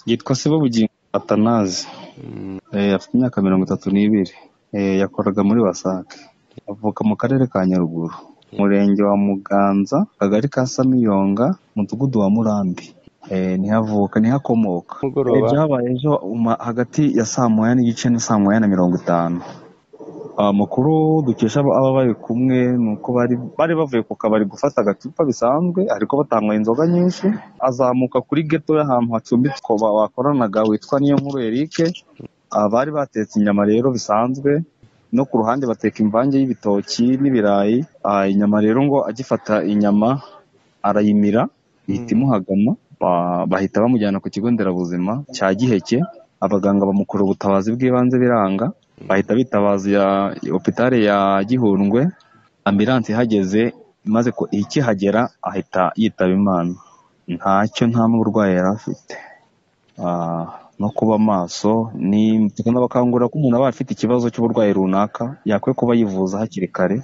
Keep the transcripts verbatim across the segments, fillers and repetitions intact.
Yitwa Sebabugingo Atanazi. Eh, afite imyaka mirongo itatu n'ibiri. Eh, yakoraga muri Wasake. Avuka mu karere ka Nyaruguru, umurenge wa Muganza, akagari ka Samiyonga, umudugudu wa Murambi. Eh, nihavuka nihakomoka. Eh, byabaye ejo uma- hagati ya saa moya n'igice na saa moya na mirongo itanu. Amakuru dukesha aba bari kumwe nuko bari bari bavuye ku kabari gufata agacupa bisanzwe, ariko batanywa inzoga nyinshi. Azamuka kuri geto y'ahantu hacumbitse ko ba- bakoranaga witwa Niyonkuru Eric. Abari batetse inyama rero bisanzwe, no ku ruhande bateka imvange y'ibitoki n'ibirayi. Ah, inyama rero ngo agifata inyama arayimira ihita imuhagama. Ba- bahita bamujyana ku kigo nderabuzima cya Giheke. Abaganga bamukora ubutabazi bw'ibanze biranga, bahita bitabaza ya hopitale ya Gihundwe. Ambulance ihageze maze ko ikihagera ahita yitaba Imana. Ntacyo nta n'uburwayi yari afite. Ah, no kuba maso ni tukunda bakangurira ko umuntu aba afite ikibazo cy'uburwayi runaka yakwiye kuba yivuza hakiri kare.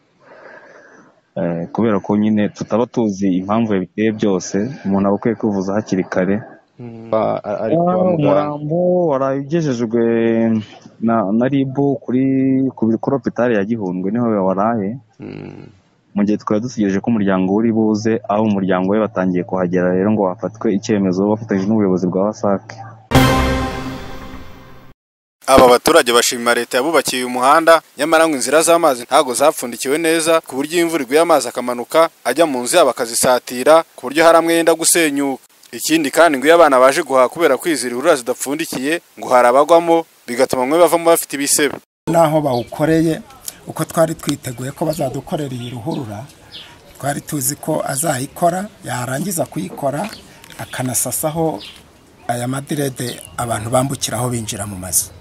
Eh, kubera ko nyine tutaba tuzi impamvu yabiteye byose, umuntu aba akwiye kwivuza hakiri kare. ari kwa muganga. Umurambo waragejejwe na na R I B kuri ku kuri hopitale ya Gihundwe niho waraye. Mu gihe twari dutegereje ko umuryango uri buze, aho umuryango we batangiye kuhagera rero ngo hafatwe icyemezo bafatanyije n'ubuyobozi bwa Wasake. Aba baturage bashima leta yabubakiye uyu muhanda, nyamara ngo inzira z'amazi ntago zapfundikiwe neza, ku buryo imvura iguye amazi akamanuka ajya mu nzu yabo akazisatira, ku buryo hari amwe yenda gusenyuka. Ikindi kandi ngo iyo abana baje guhaha kubera kwizira ihurura zidapfundikiye, ngo harabagwamo bigatuma bamwe bavamo bafite ibisebe. Naho bawukoreye uko twari twiteguye ko bazadukorera iyi ruhurura, twari tuzi ko azayikora, yarangiza kuyikora akanasasaho aya madirede abantu bambukiraho binjira mu mazu.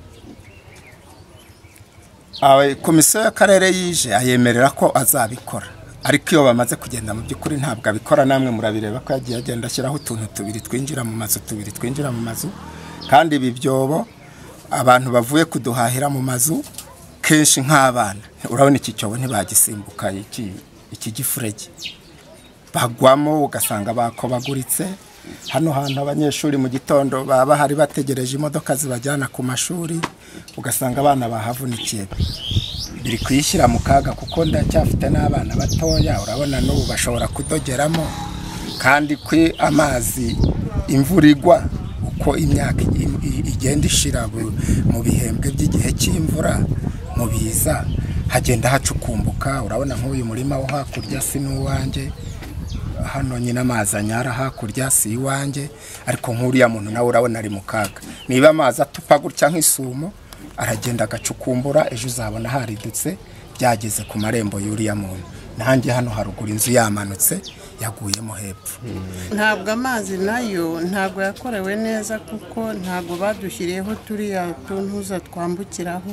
Awe komisiyo y'akarere yije ayemerera ko azabikora, ariko iyo bamaze kugenda mu by'ukuri ntabwo abikora. Namwe murabireba ko yagiye agenda ashyiraho utuntu tubiri twinjira mu mazu tubiri twinjira mu mazu kandi ibi byobo abantu bavuye kuduhahira mu mazu kenshi nk'abana, urabona iki cyobo ntibagisimbuka, iki iki gifurege bagwamo ugasanga bakobaguritse. Hano hantu abanyeshuri mu gitondo baba hari bategereje imodoka zibajyana ku mashuri, ugasanga abana bahavunikiye. Biri kuyishyira mu kaga kuko ndacyafite n'abana batoya, urabona n'ubu bashobora kudogeramo. Kandi kwi amazi imvura igwa uko imyaka igenda ishira mu bihembwe by'igihe cy'imvura mu biza hagenda hacukumbuka. Urabona nk'uyu murima wo hakurya si n'uwanjye, hano nyine amazi anyara hakurya si iwanjye, ariko nk'uriya muntu nawe urabona ari mu kaga. Niba amazi atupa gutya nk'isumo aragenda agacukumbura, ejo uzabona haridutse byageze ku marembo y'uriya muntu. Nanjye hano haruguru inzu yamanutse yaguyemo hepfo. Ntabwo amazi nayo ntabwo yakorewe neza kuko ntabwo badushyiriyeho turiya tuntuza twambukiraho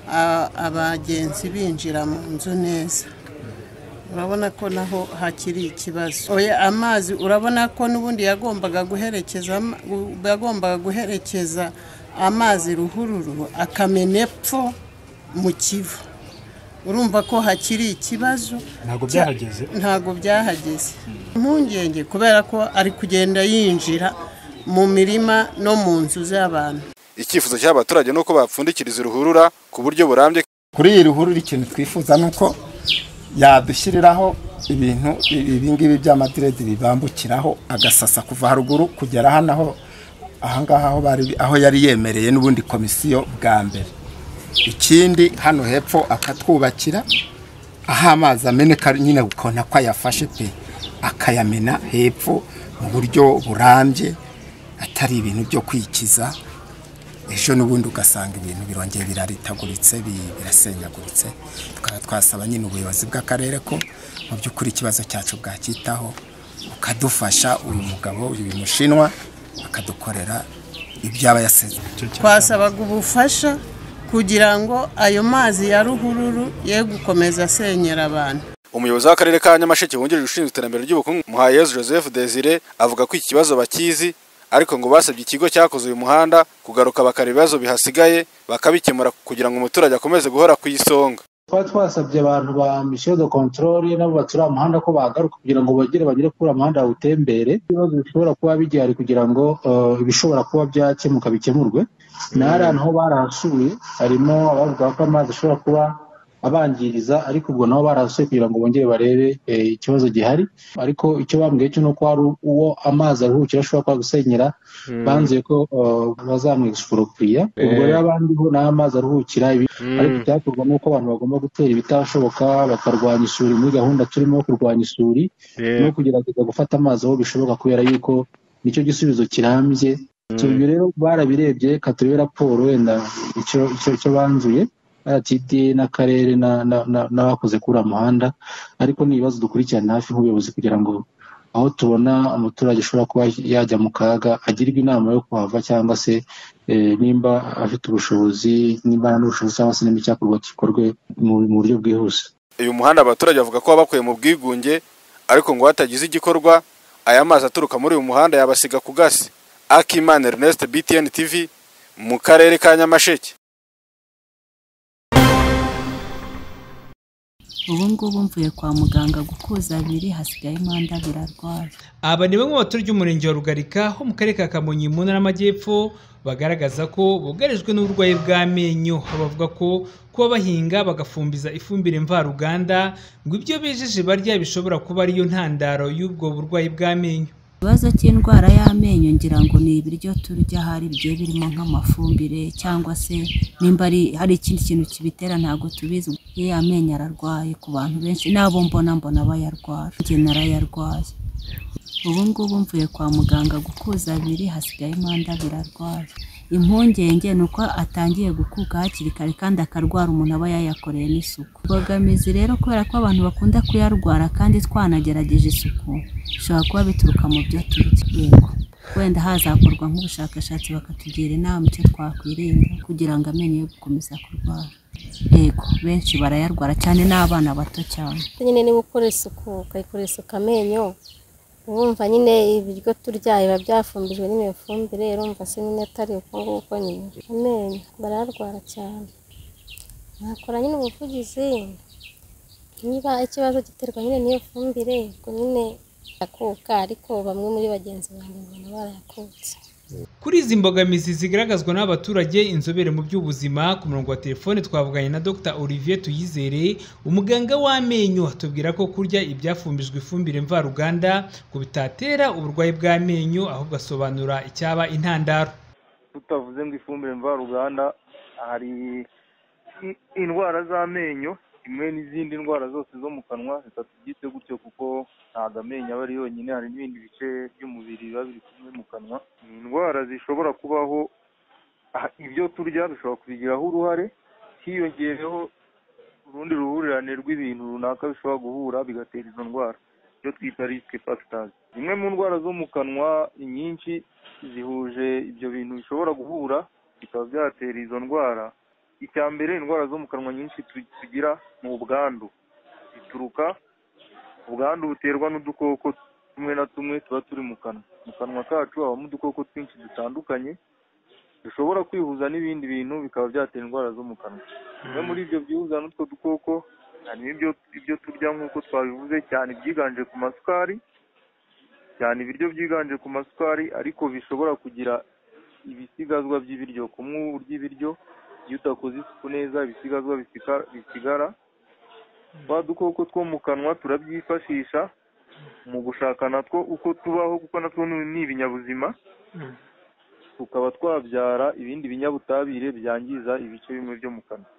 abagenzi binjira mu nzu neza. Urabona ko naho hakiri ikibazo. Oya, amazi urabona ko n'ubundi yagombaga guherekeza yagombaga guherekeza amazi ruhururu akamena epfo mu Kivu. Urumva ko hakiri ikibazo. Ntago byahageze ntago byahageze impungenge kubera ko ari kugenda yinjira mu mirima no mu nzu z'abantu. Icyifuzo cy'abaturage nuko bapfundikiriza uruhurura ku buryo burambye. Kuri iyi ruhurura ikintu twifuza nuko yadushyiriraho ibintu ibingibi by'amadirede bibambukiraho agasasa kuva haruguru kugera hano aho ahangaha aho bari aho yari yemereye n'ubundi komisiyo bwa mbere. Ikindi hano hepfo akatwubakira aho amazi ameneka nyine ukona ko yafashe pe akayamena hepfo mu buryo burambye atari ibintu byo kwikiza. Ejo n'ubundi ugasanga ibintu birongeye biraritaguritse birasenyaguritse. Tukaba twasaba nyine ubuyobozi bw'akarere ko mu by'ukuri ikibazo cyacu bwakitaho ukadufasha uyu mugabo uyu mushinwa akadukorera ibyaba yaseze. Twasabaga ubufasha kugira ngo ayo mazi ya ruhururu ye gukomeza asenyera abantu. Umuyobozi w'akarere ka Nyamasheke wungirije ushinzwe iterambere ry'ubukungu Muhayezu Joseph Desire avuga ko iki kibazo bakizi, ariko ngo basabye ikigo cyakoze uyu muhanda kugaruka bakareba ibibazo bihasigaye bakabikemura kugira ngo umuturage akomeze guhora ku isonga. twari twasabye abantu ba mission de controle nabo baturiye umuhanda ko bagaruka kugira ngo bagere bagere kuri umuhanda utembere. Ibibazo bishobora kuba bigihari kugira ngo uh, ibishobora kuba byakemuka bikemurwe. Nari ahantu ho barahasuye harimo abavuga ko amazi ashobora kuba abangiriza, ariko ubwo nabo barahasuye kugira ngo bongere barebe eh, ikibazo gihari. Ariko icyo bambwiye cyo nuko hari uwo amazi aruhukira ashobora kuba gusenyera, banze ko uh, bazamwexproprier. Ubwo rero abandi ho na amazi aruhukira ibi, ariko icyakorwa nuko abantu bagomba gutera ibitashoboka, bakarwanya isuri muri gahunda turimo kurwanya isuri no kugerageza gufata amazi aho bishoboka, kubera yuko nicyo gisubizo kirambye. Ibyo rero barabirebye, katurebe raporo wenda icyo icyo banzuye R T D n'akarere n'abakoze kuri umuhanda, ariko ni ibibazo dukurikirana hafi nk'ubuyobozi kugira ngo aho tubona umuturage ashobora kuba yajya mu kaga agirwe inama yo kuhava, cyangwa se nimba afite ubushobozi, nimba n'ubushobozi cyangwa se nimba icyakorwa gikorwe mu buryo bwihuse. Uyu muhanda abaturage bavuga ko bakuye mu bwigunge, ariko ngo hatagize igikorwa aya mazi aturuka muri uyu muhanda yabasiga ku gasi. Akimana Ernest, B T N T V, mu karere ka Nyamasheke. ubu ngubu mvuye kwa muganga gukuza abiri, hasigaye impanda birarwaye. Aba ni bamwe mu baturage b'umurenge wa Rugarika ho mu karere ka Kamonyi mu ntara y'Amajyepfo bagaragaza ko bugarijwe n'uburwayi bw'amenyo. Bavuga ko kuba bahinga bagafumbiza ifumbire mvaruganda ngo ibyo bejeje barya bishobora kuba ariyo ntandaro y'ubwo burwayi bw'amenyo. Ikibazo cy'indwara y'amenyo ngira ngo ni ibiryo turya hari bigiye birimo nk'amafumbire, cyangwa se nimba ari hari ikindi kintu kibitera ntago tubizi. Ye amenyo ararwaye ku bantu benshi, nabo mbona mbona bayarwara, njye narayarwaye. Ubu ngubu mvuye kwa muganga gukuza abiri, hasigaye impanda birarwaye. Impungenge nuko atangiye gukuka hakiri kare kandi akarwara umuntu aba yayakoreye n'isuku. Imbogamizi rero kubera ko abantu bakunda kuyarwara kandi twanagerageje isuku, bishobora kuba bituruka mu byo turya. Yego, wenda hazakorwa nk'ubushakashatsi bakatugira inama icyo twakwirinda kugira ngo amenyo ye gukomeza kurwara. Yego, benshi barayarwara cyane n'abana bato cyane. Nyine niba ukora isuku ukayikora isuku amenyo, urumva nyine ibiryo turya biba byafumbijwe n'imiyo fumbire, urumva se nyine atari uko nguko nyine amenyo bararwara cyane. Nakora nyine ubuvugizi niba ikibazo giterwa nyine n'iyo fumbire, ubwo nyine akuka, ariko bamwe muri bagenzi banjye mbona barayakutse. Kuri izi mbogamizi zigaragazwa n'abaturage, inzobere mu by'ubuzima ku murongo wa telefone twavuganye na Dr Olivier Tuyizere, umuganga w'amenyo, atubwira ko kurya ibyafumbijwe ifumbire mvaruganda ngo bitatera uburwayi bw'amenyo, ahubwo asobanura icyaba intandaro. Tutavuze ngo ifumbire mvaruganda, hari indwara z'amenyo imwe n'izindi ndwara zose zo mu kanwa, reka tubyite gutyo kuko ntabwo amenyo aba ari yonyine, hari n'ibindi bice by'umubiri biba biri kumwe mu kanwa. Ni indwara zishobora kubaho, ibyo turya bishobora kubigiraho uruhare, hiyongereho urundi ruhurirane rw'ibintu runaka bishobora guhura bigatera izo ndwara, ibyo twita risk factors. Zimwe mu ndwara zo mu kanwa inyinshi zihuje ibyo bintu bishobora guhura bikaba byatera izo ndwara. Icya mbere, indwara zo mu kanwa nyinshi tugira ni ubwandu. Bituruka ubwandu buterwa n'udukoko tumwe na tumwe tuba turi mu kanwa. Mu kanwa kacu habamo udukoko twinshi dutandukanye dushobora kwihuza n'ibindi bintu bikaba byatera indwara zo mu kanwa. Bimwe muri ibyo byihuza n'utwo dukoko harimo ibyo ibyo turya nk'uko twabivuze, cyane byiganje ku masukari, cyane ibiryo byiganje ku masukari, ariko bishobora kugira ibisigazwa by'ibiryo. Kumwe urya ibiryo iyo utakoze isuku neza, ibisigazwa bisigara. Twa dukoko two mu kanwa turabyifashisha mu gushaka natwo uko tubaho, kuko natwo ni ibinyabuzima, tukaba twabyara ibindi binyabutabire byangiza ibice bimwe byo mu kanwa.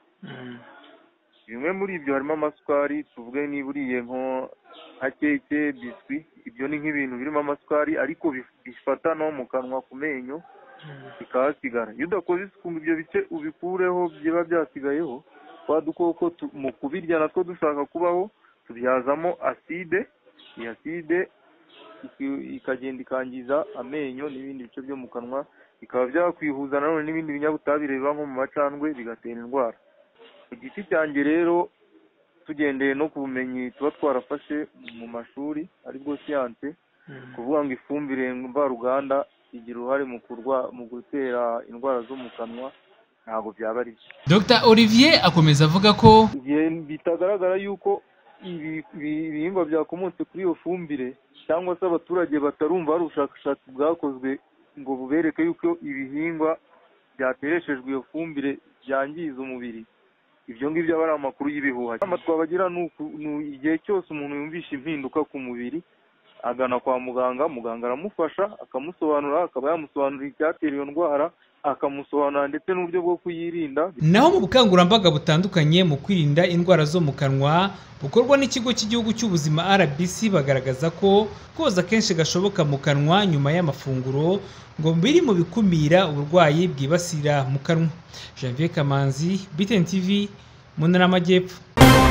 Bimwe muri ibyo harimo amasukari, tuvuge niba uriye nko nka keke, biswi, ibyo ni nk'ibintu birimo amasukari ariko bifata no mu kanwa ku menyo bikahasigara. Iyo udakoze isuku ibyo bice ubikureho biba byasigayeho, twa dukoko mu kubirya natwo dushaka kubaho tubyazamo aside. Iyi aside ikagenda ikangiza amenyo n'ibindi bice byo mu kanwa, bikaba byakwihuza nanone n'ibindi binyabutabire biba nko mu macandwe bigatera indwara. Ku giti cyanjye rero, tugendeye no ku bumenyi tuba twarafashe mu mashuri aribwo siyanse, kuvuga ngo ifumbire mvaruganda igira uruhare mu kurwa mu gutera indwara zo mu kanwa ntabwo byaba ari byo. Dr Olivier akomeza avuga ko igihe bitagaragara yuko ibi ibihingwa byakomotse kuri iyo fumbire cyangwa se abaturage batarumva hari ubushakashatsi bwakozwe ngo bubereke yuko ibihingwa byatereshejwe iyo fumbire byangiza umubiri, ibyo ngibyo aba ari amakuru y'ibihuha. Inama twabagira ni igihe cyose umuntu yumvisha impinduka ku mubiri agana kwa muganga, muganga aramufasha akamusobanurira, akaba yamusobanurira icyatera iyo ndwara, akamusobanurira ndetse n'uburyo bwo kuyirinda. Naho mu bukangurambaga butandukanye mu kwirinda indwara zo mu kanwa bukorwa n'ikigo cy'igihugu cy'ubuzima R B C, bagaragaza ko koza kenshi gashoboka mu kanwa nyuma y'amafunguro ngo biri mu bikumira uburwayi bwibasira mu kanwa. Janvier Kamanzi, B T N T V, mu Ntara y'Amajyepfo.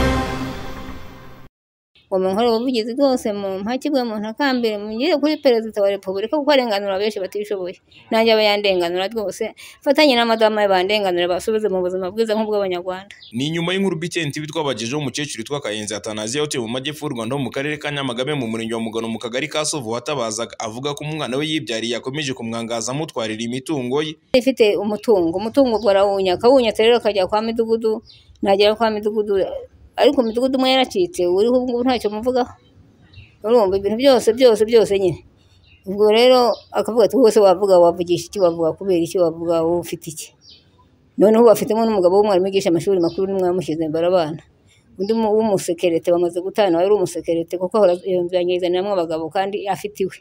ngo munkore ubuvugizi bwose mu mpakirwe mu ntakambere mugire kuri perezida wa repubulika kuko arenganura benshi batishoboye, nanjye aba yandenganura rwose, fatanye n'amadama y'abandenganura basubize mu buzima bwiza nk'ubw'abanyarwanda. Ni nyuma y'inkuru B T N T V twabagejeho umukecuru witwa Kayenzi Atanaziya utuye mu majyepfo y'u Rwanda mu karere ka Nyamagabe mu murenge wa Mugano mu kagari ka Sovu watabazaga avuga ko umwana we yibyariye yakomeje kumwangaza amutwarira imitungo ye. Ifite umutungo umutungo ubwo arawunya akawunyatse rero akajya kwa midugudu, nagera kwa midugudu ariko midugudu umwe yaracitse uriho ubu ngubu ntacyo muvugaho, urumva ibintu byose byose byose nyine. Ubwo rero akavuga ati wose wavuga wavugisha iki, wavuga kubera iki, wavuga wowe ufite iki. Noneho bafitemo n'umugabo w'umwarimu wigisha amashuri makuru n'umwamushyize imbere abana, undi w'umusekerete bamaze gutana, wari umusekerete kuko ahora iyo nzu yanyizaniramo abagabo kandi afite iwe.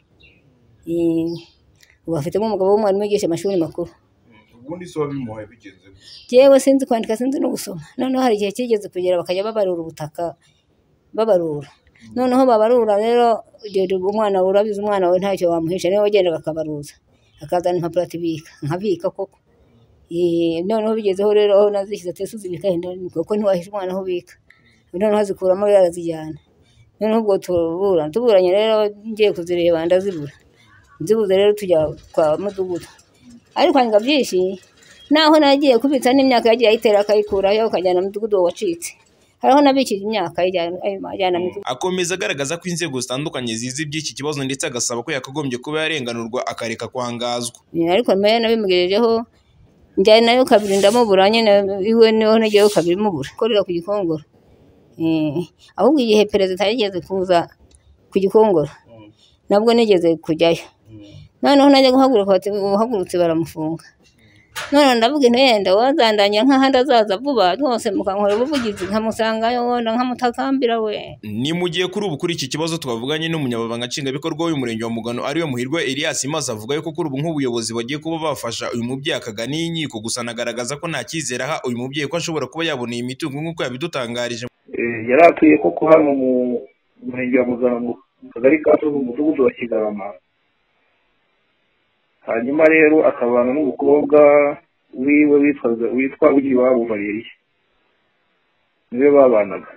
Ubu afitemo umugabo w'umwarimu wigisha amashuri makuru. Ubundi so wabimuhaye bigenze jewe sinzi kwandika sinzi no gusoma. Noneho hari igihe kigeze kugera bakajya babarura ubutaka babarura, noneho babarura rero umwana urabiza umwana we ntacyo wamuhisha, niwe wagenda bakabaruza akazana impapuro atibika nkabika koko. Noneho bigezeho rero aho nazishyize ati suzibika kuko ntiwahisha umwana aho ubika, noneho azikuramo rero arazijyana. Noneho ubwo tubura tuburanye rero ngiye kuzireba ndazibura, nzibuze rero tujya kwa mudugudu ariko anga byinshi, naho nagiye kubitsa n'imyaka yagiye ayitera akayikurayo akajyana mu mudugudu wacitse, hariho nabikije imyaka ajyana mu. Akomeza agaragaza ko inzego zitandukanye zizi iby'iki kibazo ndetse agasaba ko yakagombye kuba yarenganurwa akareka kwangazwa. Ariko meya nabimubwirejeho njyana nayo kabiri ndamubura, nyine iwe niho nagiyeyo kabiri mubura korera ku Gikongoro. Ahubwo igihe perezida yigeze kuza ku Gikongoro nabwo nigeze kujyayo, noneho najya guhaguruka bati uhagurutse baramufunga. None ndavuga nti yenda wazandanya nk'ahandi azaza vuba rwose mukankora ubuvugizi nkamusangayo wenda nkamutakambira we. Ni mu gihe kuri ubu kuri iki kibazo twavuganye n'umunyababanga nshingwabikorwa w'umurenge wa Mugano ariwe Muhirwa Elias maze avuga yuko kuri ubu nk'ubuyobozi bagiye kuba bafasha uyu mubyeyi akagana inkiko, gusa nagaragaza ko nta cyizere aha uyu mubyeyi ko ashobora kuba yabona iyi mitungo nk'uko yabidutangarije. Yari atuye koko hano mu murenge wa Mugano mu kagari ka Sovu mu mudugudu wa Kigarama, hanyuma rero akabana n'umukobwa wiwe witwaga witwa Ugiwabo Valerie, niwe babanaga.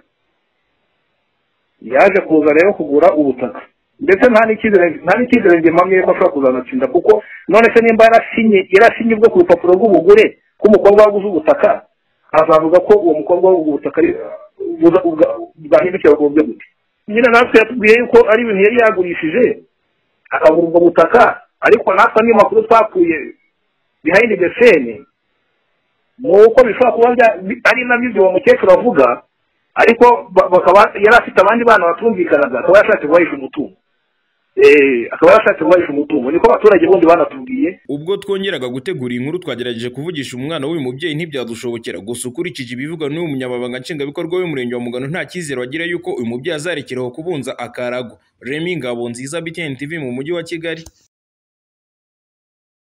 Yaje kuza rero kugura ubutaka ndetse nta n'icyizere nta n'icyizere ngimamye ko ashobora kuzanatsinda, kuko none se nimba yarasinye yarasinye ubwo ku rupapuro rw'ubugure k'umukobwa waguze ubutaka, azavuga ko uwo mukobwa w'ubutaka bwahindukira ku buryo gute? Nyine natwe yatubwiye yuko ari ibintu yari yagurishije akagura ubwo butaka, ariko natwe andi makuru twakuye behind the scene nuko bishobora kuba ari nabyo uwo mukecuru avuga, ariko bakaba yari afite abandi bana batumvikanaga, akaba yashatse guhisha umutungo eh akaba yashatse guhisha umutungo, niko abaturage bondi banatubwiye. Ubwo twongeraga gutegura inkuru twagerageje kuvugisha umwana w'uyu mubyeyi ntibyadushobokera, gusa ukurikije ibivugwa n'uyu munyababanga nshingwabikorwa w'umurenge wa Mugano nta cyizere wagira yuko uyu mubyeyi azarekeraho kubunza akarago. Remy Ngabonziza, B T N T V mu mujyi wa Kigali.